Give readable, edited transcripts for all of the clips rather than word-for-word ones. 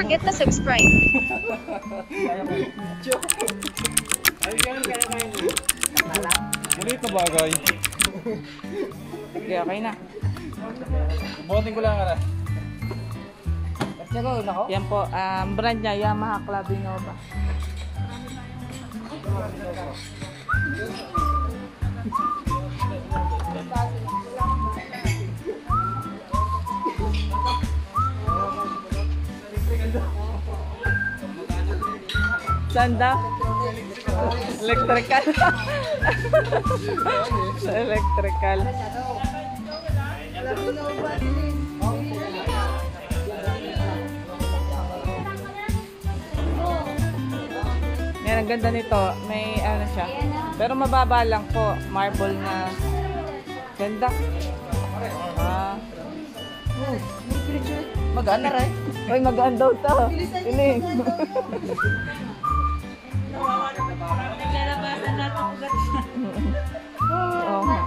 forget to subscribe. Maliit na bagay. Okay, okay na. Buhatin ko lang ka na. Yan po, brand niya, Yamaha Clavinova. Sanda? Electrical. Electrical. Yan, ang ganda nito. May ano siya. Pero mababa lang po. Marble na. Ganda. Ah. Maganda rin. Uy, magaan daw to. Piling. Naglalabasan natin ugat siya. Oo nga.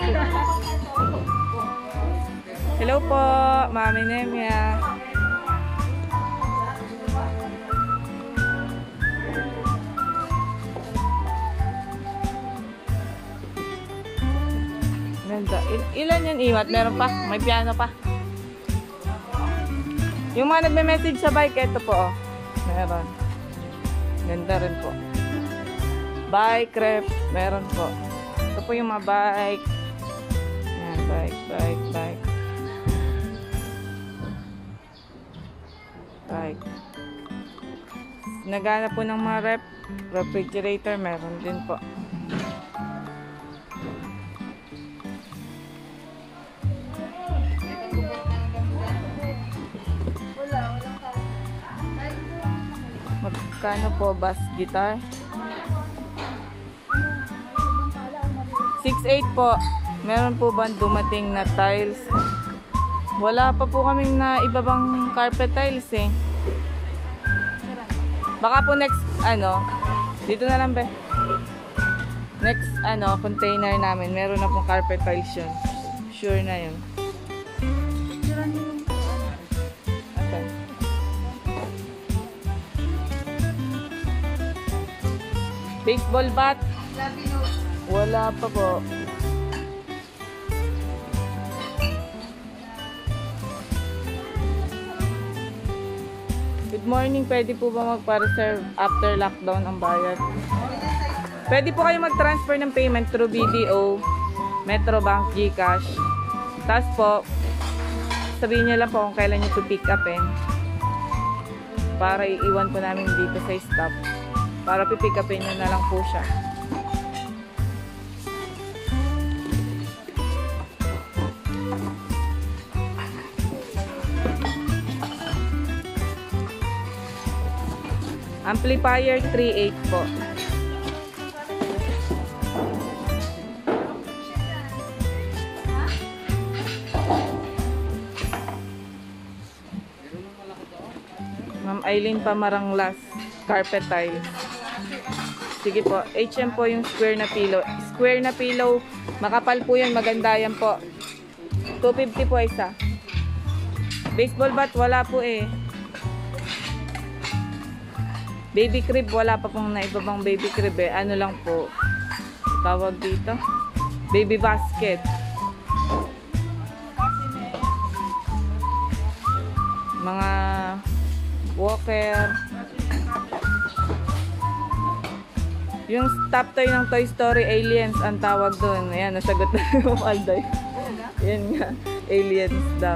Hello po, Mami Nemia. Ganda. Ilan yan, Iwat? Meron pa? May piano pa. Yung mga nagme-message sa bike, ito po. Oh. Meron. Ganda rin po. Bike rep, meron po. Ito po yung mga bike. Yan, bike. Bike. Nagana po ng mga rep. Refrigerator, meron din po. Magkano po bass guitar? 6.8 po. Meron po ba dumating na tiles? Wala pa po kaming na ibabang carpet tiles eh. Baka po next dito na lang be. Next container namin, meron na pong carpet tiles yun. Sure na yun. Okay. Baseball bat? Wala pa po. Good morning. Pwede po ba magpa-reserve after lockdown ang bayad? Pwede po kayo mag-transfer ng payment through BDO, Metrobank, GCash. Tapos po, sabihin nyo lang po kung kailan nyo to pick upin. Para iiwan po namin dito sa stop. Para pipick upin nyo na lang po siya. Amplifier 3.8 po. Ma'am Aileen Pamaranglas, carpet tile. Sige po, HM po yung square na pillow. Square na pillow, makapal po yan, maganda yan po. 250 po isa. Baseball bat, wala po eh. Baby crib, wala pa pong naibabang baby crib eh. Ano lang po, tawag dito, baby basket. Mga walker. Yung top toy ng Toy Story, Aliens ang tawag doon. Ayan, nasagot na yung Alday. Yan nga, Aliens daw.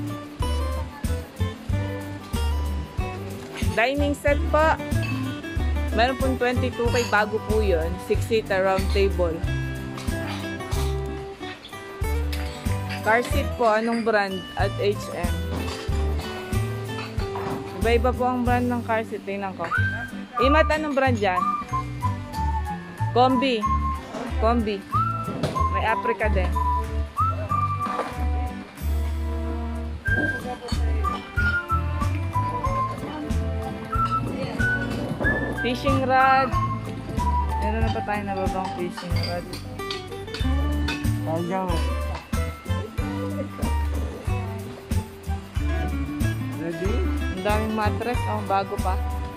Dining set po. Meron pong 22K, bago po yun. 6-seater round table. Car seat po, anong brand? At HM. Iba-iba po ang brand ng car seat. Tingnan ko. Imat, anong brand yan? Combi. Combi. May Africa din. Fishing rod. Meron na pa tayo nababang fishing rod. Hanggang. Ready? Ang daming mattress. Oh, bago pa.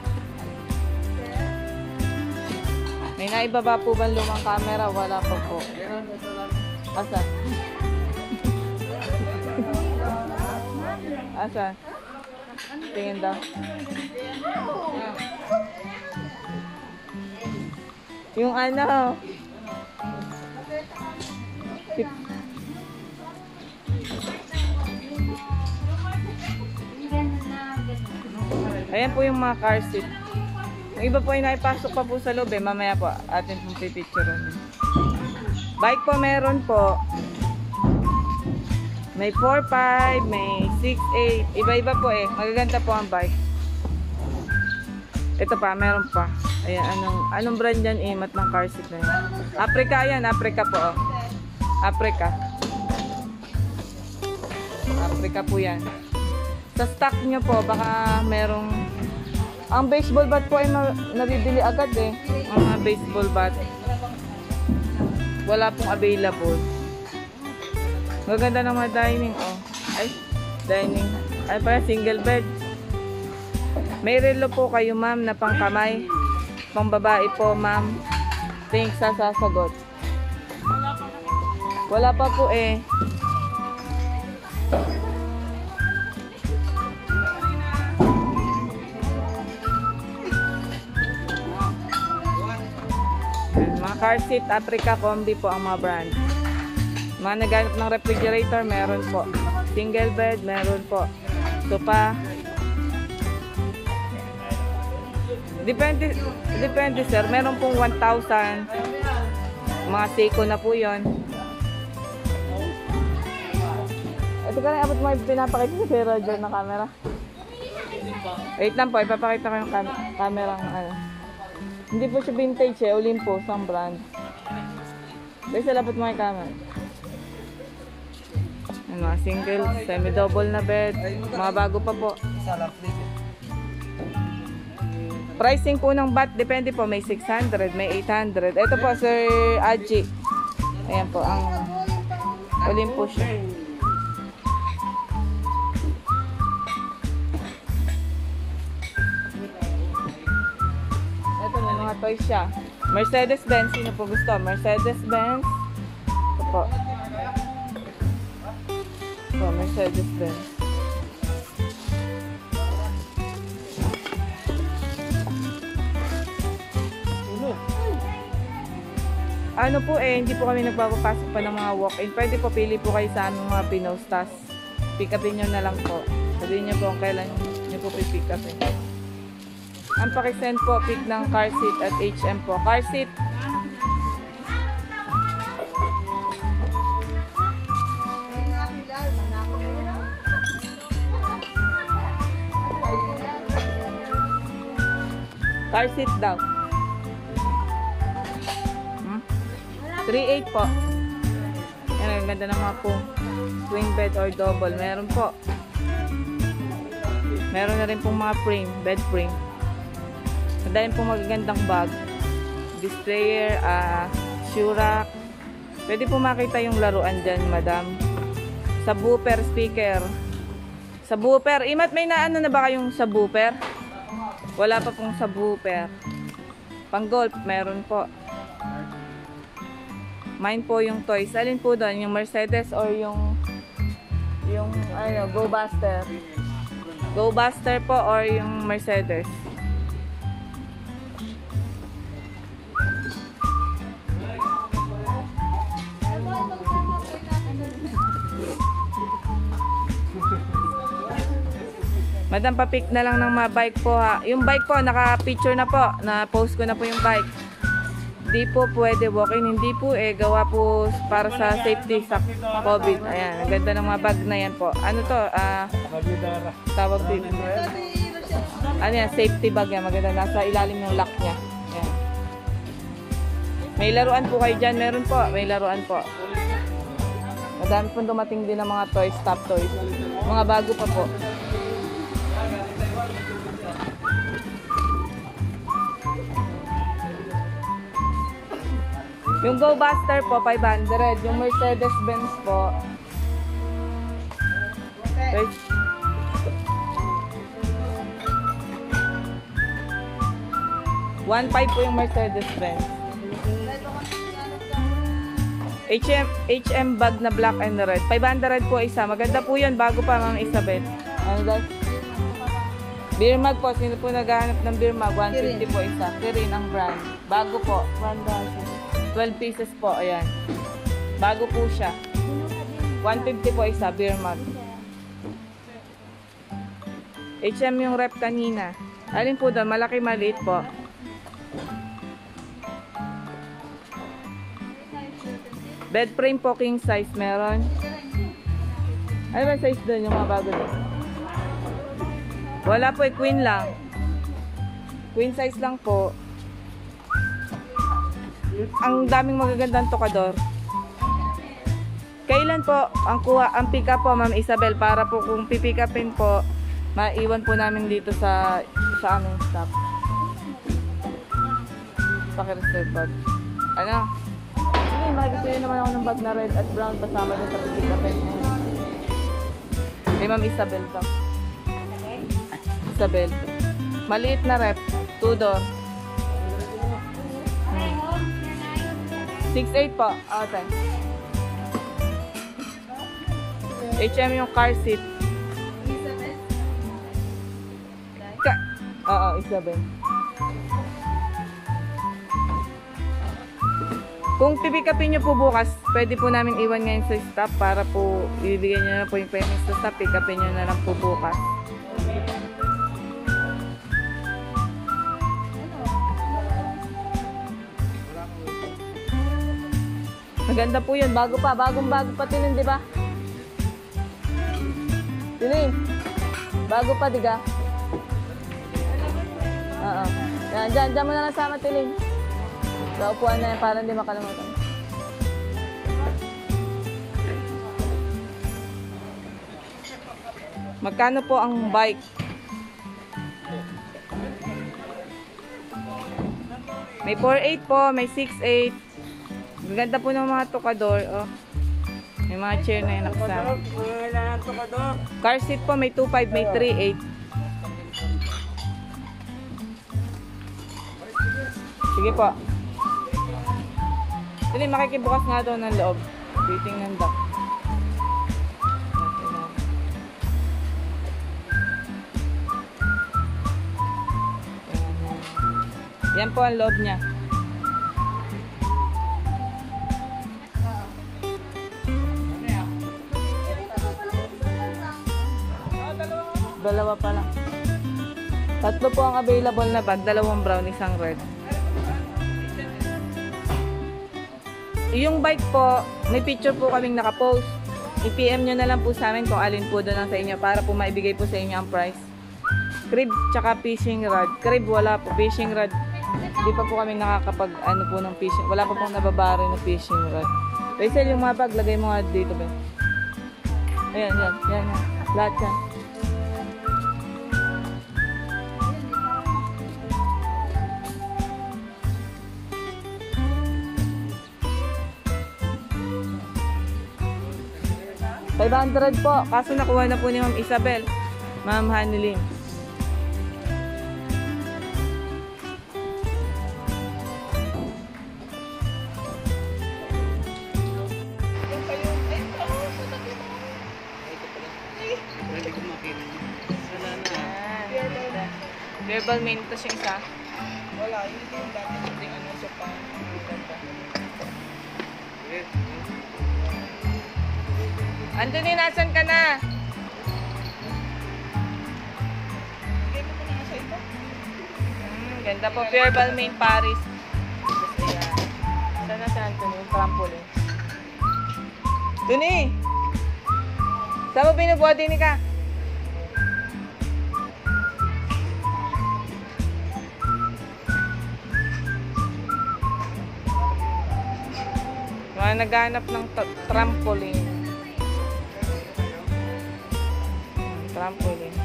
May naibaba po ba lumang camera? Wala pa po. Asa? Asa? Tingin daw. Yung ano. Ayan po yung mga car seat. Yung iba po ay naipasok pa po sa loob eh. Mamaya po atin pong pipicturean. Bike po meron po. May 4.5, may 6.8. Iba-iba po eh. Magaganda po ang bike. Ito pa, meron pa. Ayan, anong brand yan? Imat ng car seat na yan. Africa yan, Africa po. Oh. Africa. Africa po yan. Sa stock nyo po, baka merong... Ang baseball bat po ay nabibili agad eh. Ang mga baseball bat. Wala pong available. Maganda ng mga dining. Oh. Ay, dining. Ay pala, single bed. May relo po kayo ma'am na pangkamay. Pang babae po ma'am. Thanks sa sasagot. Wala pa po eh. Mga car seat, Africa, Combi po ang mga brand. Mga naganap ng refrigerator, meron po. Single bed, meron po. Sofa. Depende sir. Meron pong 1,000. Mga Seiko na po yon. Ito ka rin, abot mo yung pinapakita sa Kuya Roger na camera. Wait lang po, ipapakita ko yung camera ng ano. Hindi po siya vintage eh, Olympus ang brand. Dahil labot mo yung camera. Ano, single, semi-double na bed, mga bago pa po. Pricing po ng bat, depende po, may 600, may 800. Ito po, Sir Aji. Ayan po, ang Olympus siya. Ito, may mga toys siya. Mercedes-Benz, sino po gusto? Mercedes-Benz. Ito po. Ito, Mercedes-Benz. Ano po eh, hindi po kami nagpapapasok pa ng mga walk-in. Pwede po pili po kayo sa aming mga pinostas. Pick upin nyo na lang po. Sabihin nyo po kung kailan nyo po pick upin. Ang pakisend po, pick ng car seat at HM po. Car seat. Car seat daw. 3.8 po. Yan, ang ganda ng mga po. Twin bed or double. Meron po. Meron na rin pong mga frame, bed frame. Madami pong magagandang bag. Displayer, shoe rack. Pwede po makita yung laruan dyan, madam. Subwoofer, speaker. Subwoofer. Imat, may naano na ba kayong subwoofer? Wala pa pong subwoofer. Pang golf, meron po. Mine po yung toys. Alin po doon? Yung Mercedes or yung ano, Go Buster? Go Buster po or yung Mercedes? Madam, pa-pick na lang ng mga bike po ha. Yung bike po, naka-picture na po. Na-post ko na po yung bike. Hindi po pwede walk-in. Hindi po eh. Gawa po para sa safety sa COVID. Ayan. Ang ganda ng mga bag na yan po. Ano to? Tawag dito. Ano yan? Safety bag yan. Maganda. Nasa ilalim ng lock niya. Ayan. May laruan po kayo dyan. Meron po. May laruan po. Madami po dumating din ng mga toys. Top toys. Mga bago pa po. Yung Go Buster po, 500. Yung Mercedes-Benz po. 1.5 po yung Mercedes-Benz. HM bag na black and red. 500 po isa. Maganda po yun. Bago pa, Ma'am Isabel. Ano guys? Beer mug po. Sino po naghahanap ng beer mug? 150 po isa. Kirin ang brand. Bago po. 12 pieces po. Ayan. Bago po siya. 150 po isa. Beer mug. HM yung rep kanina. Alin po doon? Malaki maliit po. Bed frame po, king size meron. Ano ba size doon yung mga bago doon? Wala po, queen lang. Queen size lang po. Ang daming magagandang tokador. Kailan po ang pick up po, Ma'am Isabel, para po kung pipick upin po, maiwan po namin dito sa aming stop. Paki-reserve bag. Ano? Makikita naman ako ng bag na red at brown kasama din sa pick upin. Kay Ma'am Isabel to. Isabel. Maliit na rep. 2 door. 6'8 po. Okay. HM yung car seat. Oo, Isabel. Kung pipikapin nyo po bukas, pwede po namin iwan ngayon sa stop para po ibibigyan nyo na po yung payment sa stop. Pikapin nyo na lang po bukas. Maganda po yun. Bago pa. Bagong-bago pa tinin, di ba? Tinin. Bago pa, diga? Oo. Yan, dyan mo na lang sama, Tinin. Sa upuan na yan para hindi makalimutan. Magkano po ang bike? May 4.8 po, may 6.8. Maganda po ng mga tokador. Oh. May mga chair na yung nakasama. Car seat po, may 2.5, may 3.8. Sige po. Dili, makikibukas nga daw ng loob. Titingnan daw. Yan po ang loob niya. Dalawa pa lang. Tatlo po ang available na bag. 2 brown, 1 red. Yung bike po, may picture po kaming nakapost. I-PM nyo na lang po sa amin kung alin po doon lang sa inyo para po maibigay po sa inyo ang price. Crib tsaka fishing rod. Crib wala po. Fishing rod. Hindi pa po kami nakakapag ano po ng fishing. Wala pa pong nababari ng fishing rod. Rachel, yung mga bag, lagay mo nga dito ba? Ayan, yan. Lahat yan. $500 po. Kaso nakuha na po ni Ma'am Isabel. Ma'am Hanilin. Verbal main ito siya isa. Wala, yun yung dati nating ano siya pa. Anthony, nasan ka na? Bigay mo ko na sa ito. Ganda po. Verbal main Paris. Ayan. Sana si Anthony, yung trampoline. Tuni! Saan mo binubuhat din ka? Mga naghanap ng trampoline. Trampoline.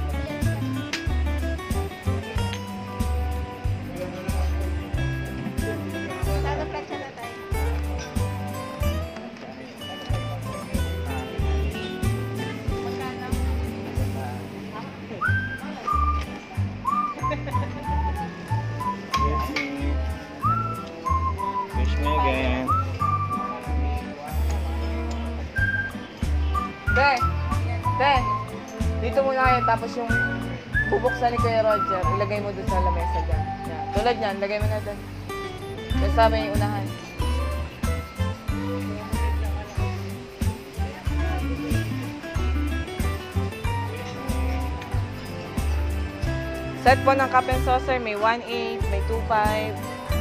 Nagaplatsa na tayo. Magkano? Te, dito muna kayo. Tapos yung bubuksan ni Kuya Roger, ilagay mo dun sa lamesa dyan. Yan. Tulad yan, lagay mo na dun. Kasama yung unahan. Set po ng cup and saucer, may 1.8, may 2.5.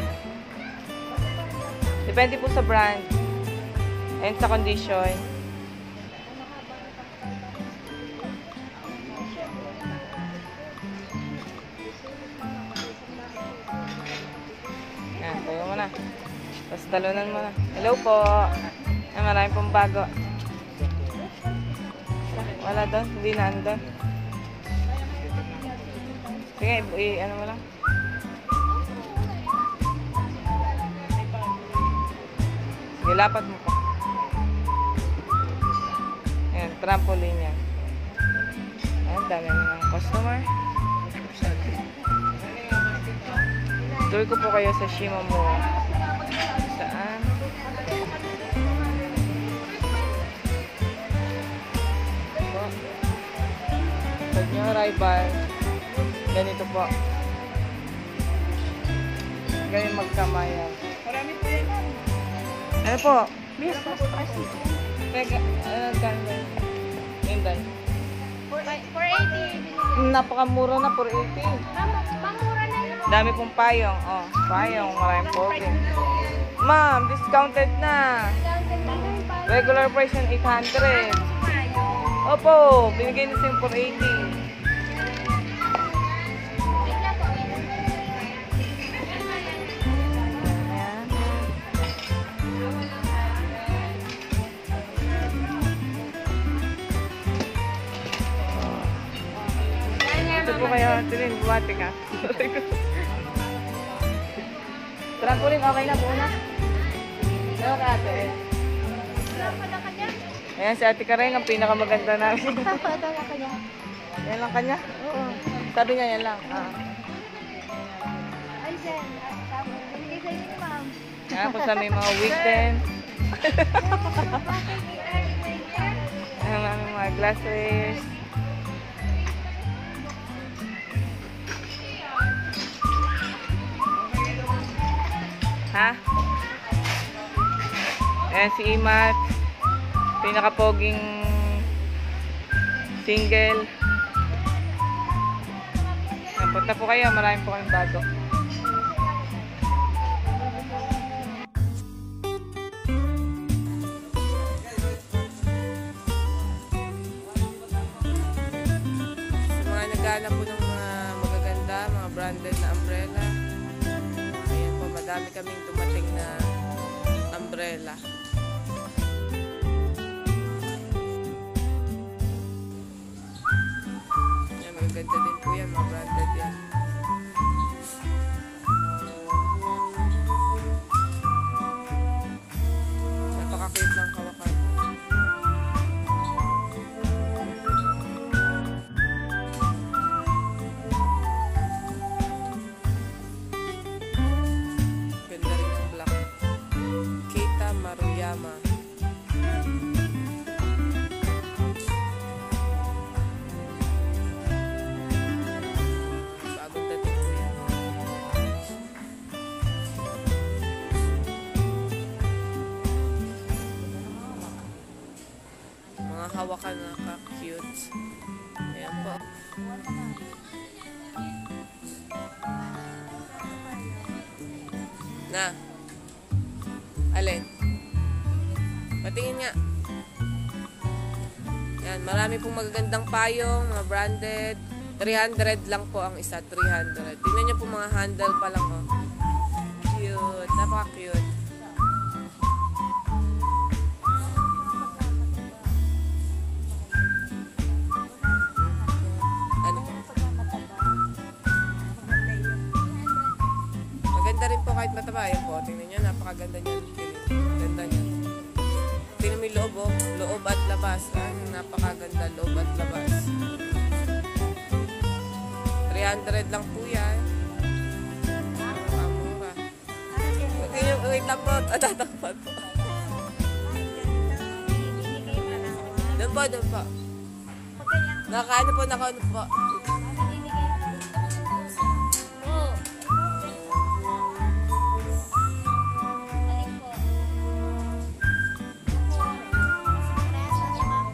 Depende po sa brand and sa condition. Yan, tayo mo na. Tapos talunan mo na. Hello po. Ay, marami pong bago. Wala doon, hindi na doon. Sige, ano mo lang. Sige, lapat mo pa. Ayan, trampoline yan. Ayan, dami ng customer. Tuloy ko po kayo sa Shimamura. Saan? Pag nyo arrival, ganito po. Ganyan magkamayan. Marami po yan. Ano po? Miss, Teka, ganda. Inday. 480. Napakamura na, 480. Pamura na yun. Dami pong payong. Oh, payong, maraming poke. Ma'am, discounted na. Regular price yung 800. Opo, binigay na siyang 480. Ito po kayo, Tilin, bumati ka. Trampoline, okay na po na. Ano ka ate? Ayan, si Ate Karen, ang pinakamaganda namin. Yan lang kanya? Oo. Sabi niya, yan lang. Ay, Zen. Binigay sa inyo ni ma'am. Yan, kung sa may mga weekend. Ayan, mga glasses. Ha? Ayan si Imat. Pinakapoging single. Ayan, punta po kayo. Maraming po kayong bago. Sa mga naghahanap po ng mga magaganda, mga branded na umbrella. Ayan po, madami kaming dumating na umbrella. Ayan, magaganda din po yan, mga branded yan. Napaka-cute ng kawakan. Ganda rin yung black. Keita Maruyama. Bagong dating po yan. Mga hawakan na ka-cute. Ayan po. Na. Alin? Patingin nga. Yan, marami pong magagandang payong, mga branded. 300 lang po ang isa, 300. Tingnan niyo po mga handle pa lang, oh. Cute, napaka-cute. Ano po? Maganda rin po kahit mataba. Ayan po, tingnan niyo, napakaganda niyan. Ganda niya. Tingnan mo yung loob, oh. Loob at labas. Napakaganda, loob at labas. 300 lang po yan. Napakamura. Wait lang po, tatakpan po. Doon po, doon po. Nakaano po, nakaano po. Oo. Alin po? Parehas lang yan,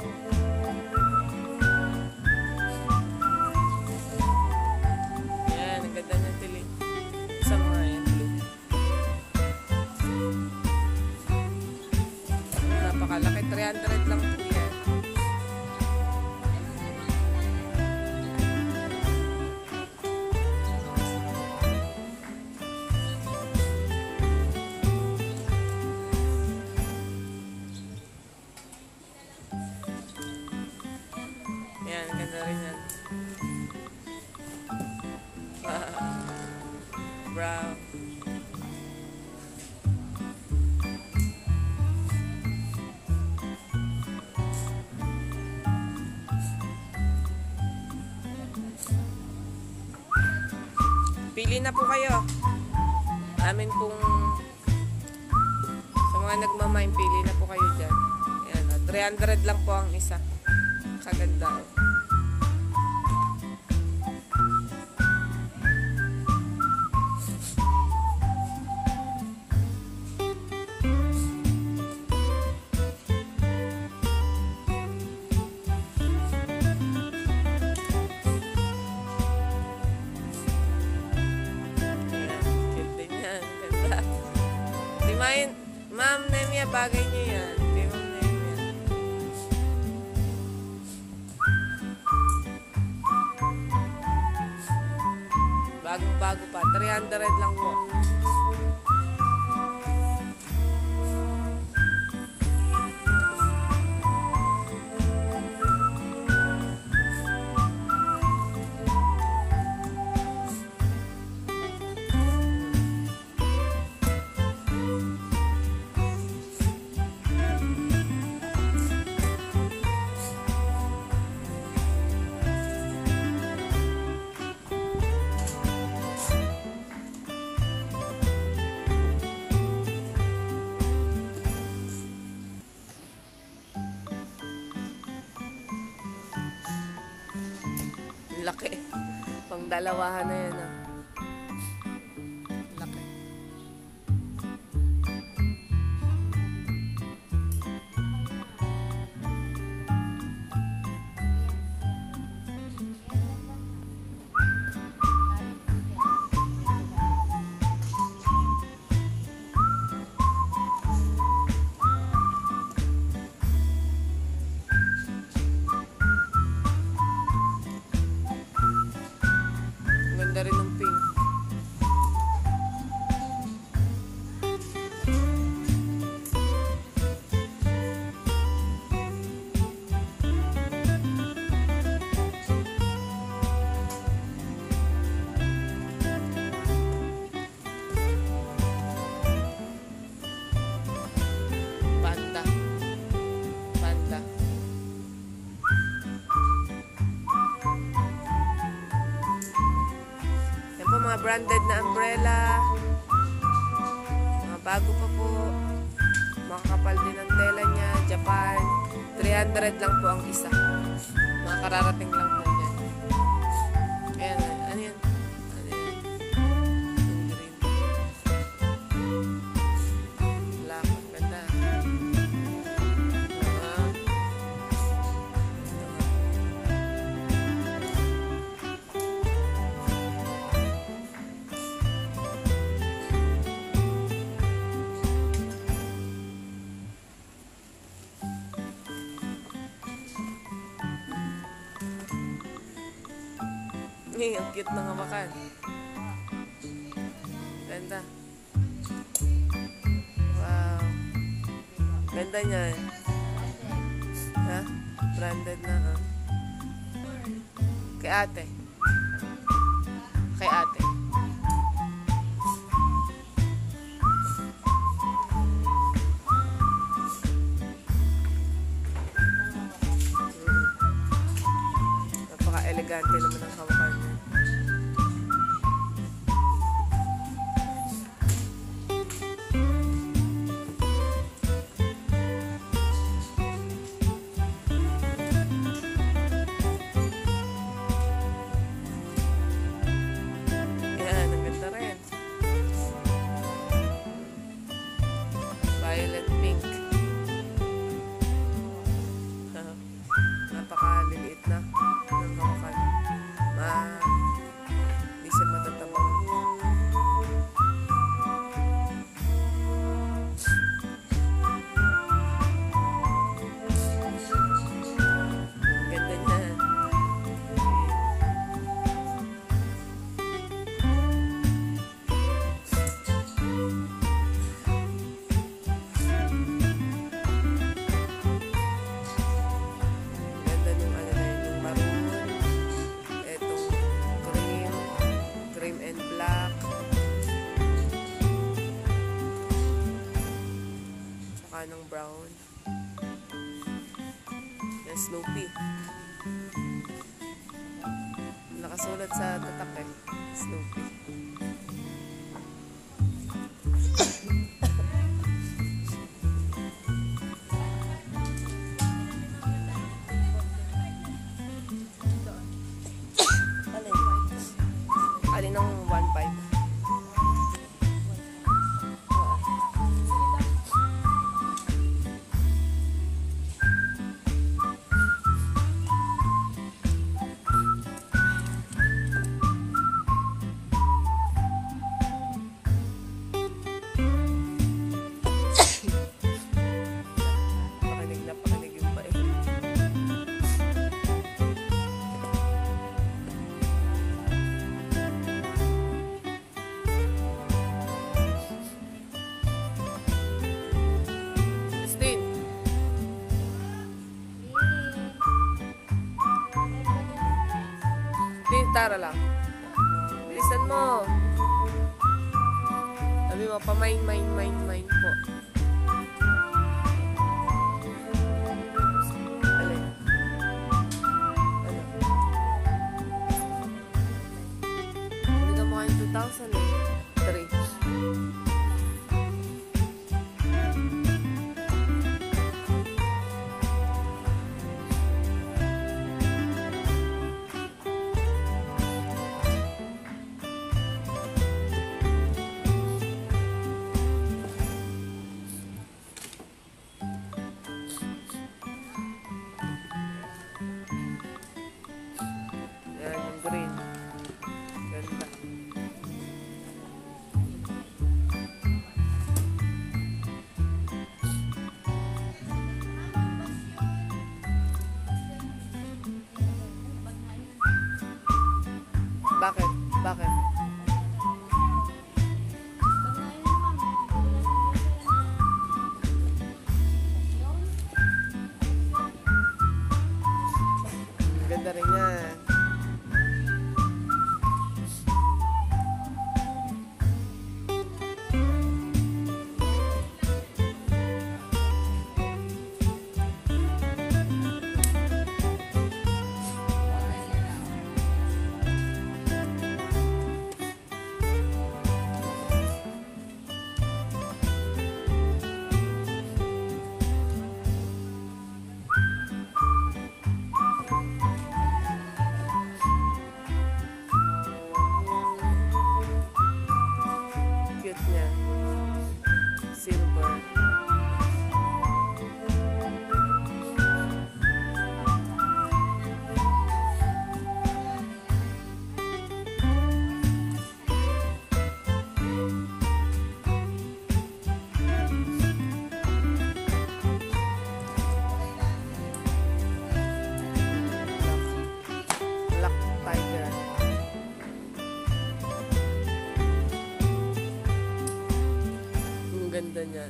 ma'am. Yan, ang ganda ng tiling. Sa mga yan, blue. Napakalaki, 300 lang po yan. Yan, ganda rin yan. Brown. Pili na po kayo. Amin pong sa mga nagmamain, pili na po kayo dyan. Ayan, 300 lang po ang isa. Kaganda. Ma'am Nemia, bagay niyo yan. Kay Ma'am Nemia. Bagong-bago pa. 300 lang po. Laki. Pang dalawahan na yan, ah. Laki. Ganda rin ng pink. Panda. Panda. Yan po mga branded na umbrella. Mga bago pa po. Makakapal din ang tela niya. Japan. 300 lang po ang isa. Mga kararating lang po yan. Ayan. Ano yan? Ano yan? Yung green. Black. Ang ganda. Ang cute ng hawakan. Ganda. Wow. Ganda niya. Ha? Branded na, ha? Kay ate. Kay ate. Napaka-elegante naman ang hawakan niya. Snoopy. Nakasulat sa tatak eh. Snoopy. Alin ng 1.5? Pakinig na pakinig yung pa eh. Christine, Christine, tara lang. Bilisan mo. Sabi mo, pamain po. Alin? Ano? Hindi ka mukha yung 2,000 eh. 3. Yan, yung green. Ganda. Bakit? Bakit? Ganda rin yan. Cute niya. Silver. Black tiger. Ang ganda niyan.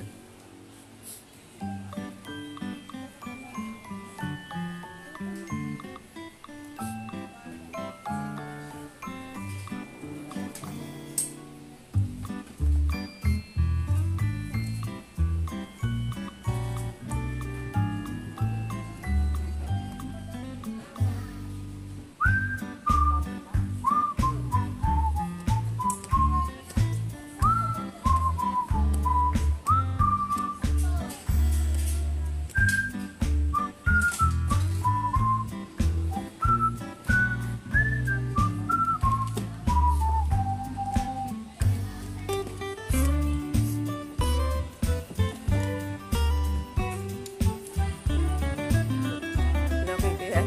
Laki kaya.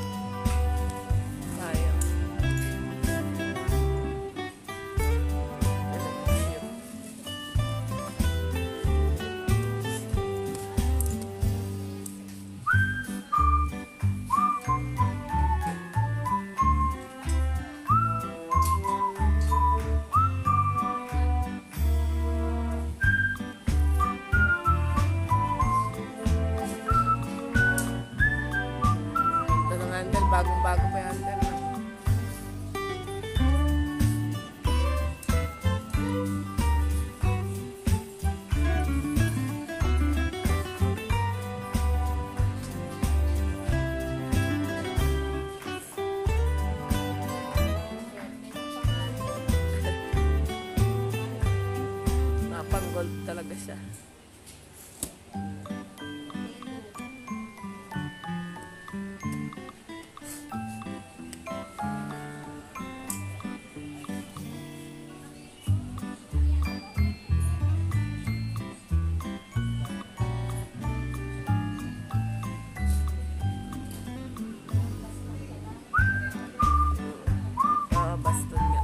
Sayang. Cute. Ito ng handle, bagong-bago pa yung handle. isa. Baston nga.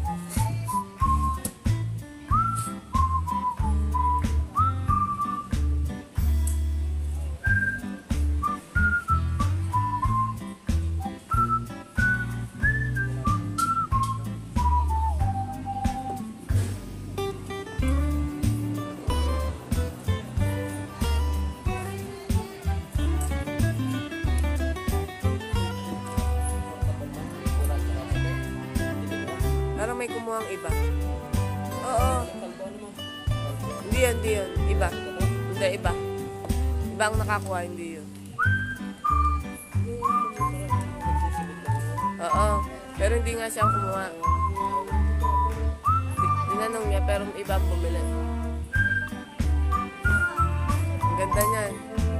Parang may kumuhang iba. Oo. Hindi yun. Iba. Hindi, iba. Iba ang nakakuha, hindi yun. Oo. Pero hindi nga siya ang kumuha. Tinanong niya, pero iba ang bumili. Ang ganda niyan.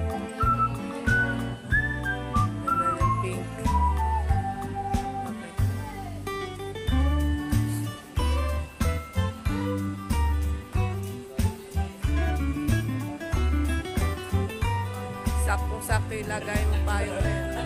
Ganda ng pink. Okay. Saktong-sakto ilagay mo pa yun.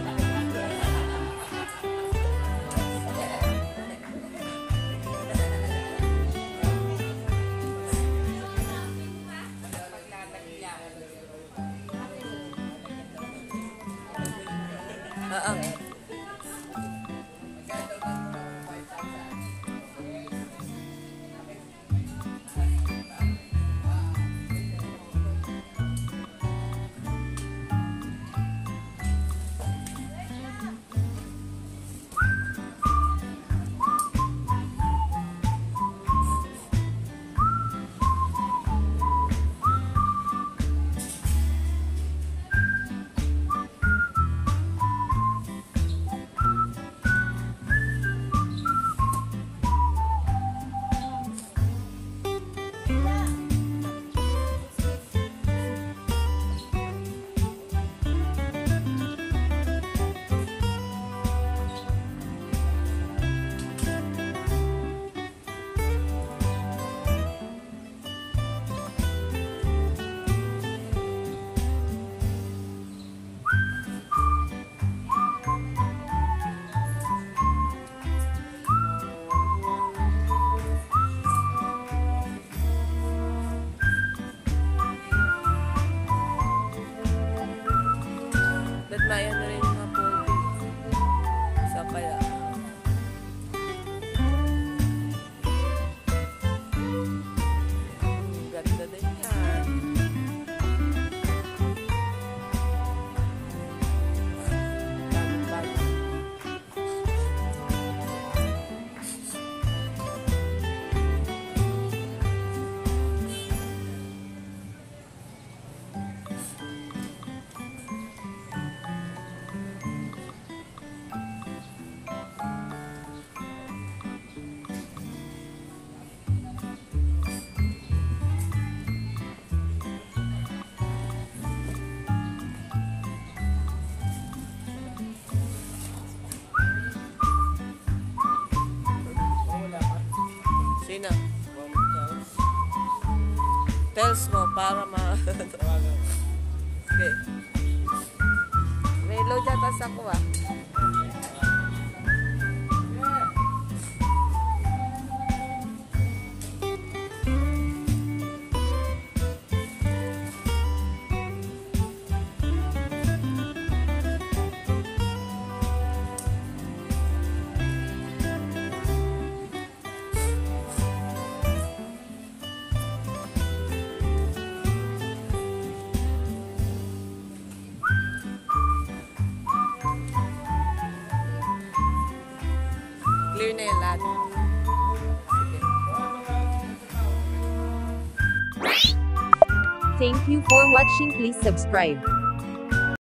Mayan na rin yung mga pogi. Sa kaya. Ganda din yan. Sino? Tells mo para ma... Okay. May load yata sa ko ah. Clear na yung lahat. Thank you for watching. Please subscribe.